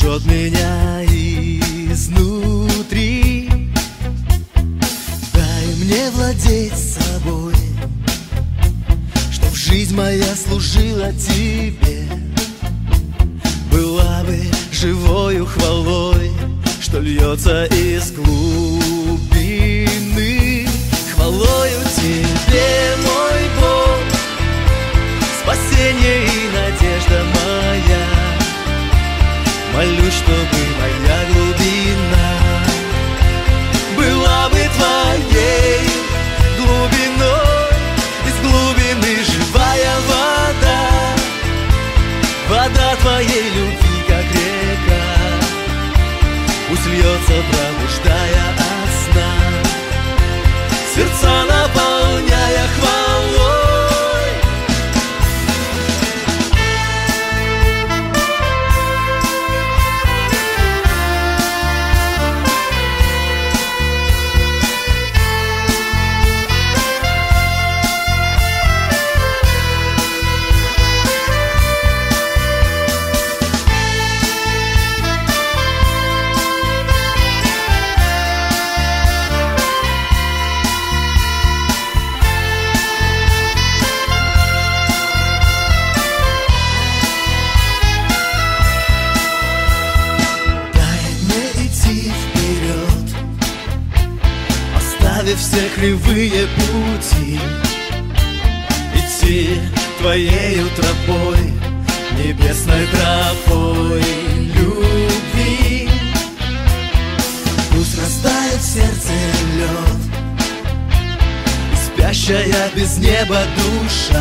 жжет меня изнутри. Дай мне владеть собой, чтоб жизнь моя служила тебе, была бы живою хвалой, что льется из глубины. Хвалою тебе, мой Бог, спасение и надежда моя. Молюсь, чтобы моя глубина была бы твоей глубиной. Из глубины живая вода, вода твоей любви, как река, пусть льется, пробуждая от сна, сердца наполняя хвалой. Все кривые пути, идти твоею тропой, небесной тропой любви. Пусть растает в сердце лед, и спящая без неба душа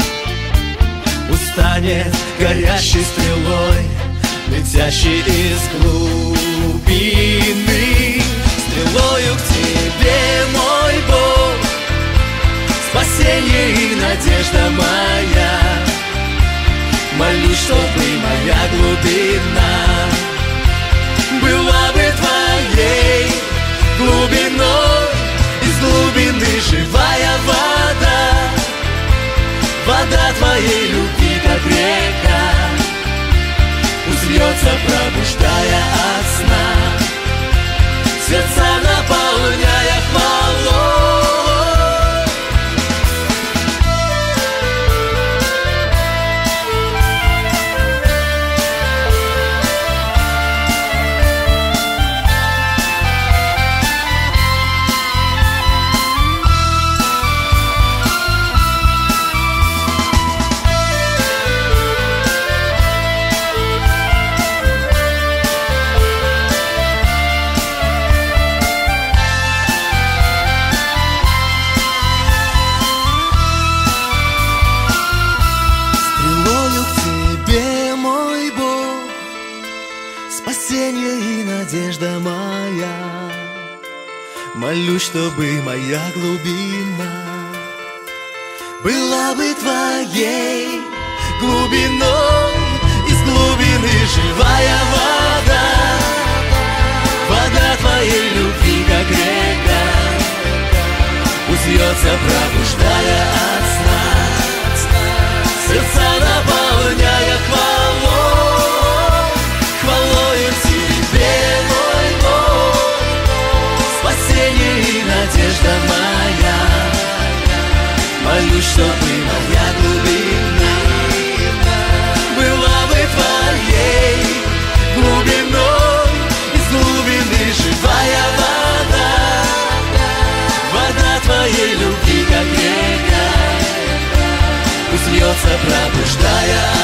устанет горящей стрелой, летящей из глубины. Стрелою к тебе, мой Бог, спасение и надежда моя. Молюсь, чтобы моя глубина была бы твоей глубиной. Из глубины живая вода, вода твоей любви, как река, пусть льется, пробуждая от сна, сердца наполняя хвалой. Спасение и надежда моя. Молюсь, чтобы моя глубина была бы твоей глубиной. Из глубины живая вода, вода твоей любви, как река, пусть льется, пробуждая от сна, сердца наполняя хвалой. Хвалою тебе, мой Бог, спасение и надежда моя. Молюсь, чтобы моя глубина была бы твоей глубиной. Из глубины живая вода, вода твоей любви, как река, пусть льется, пробуждая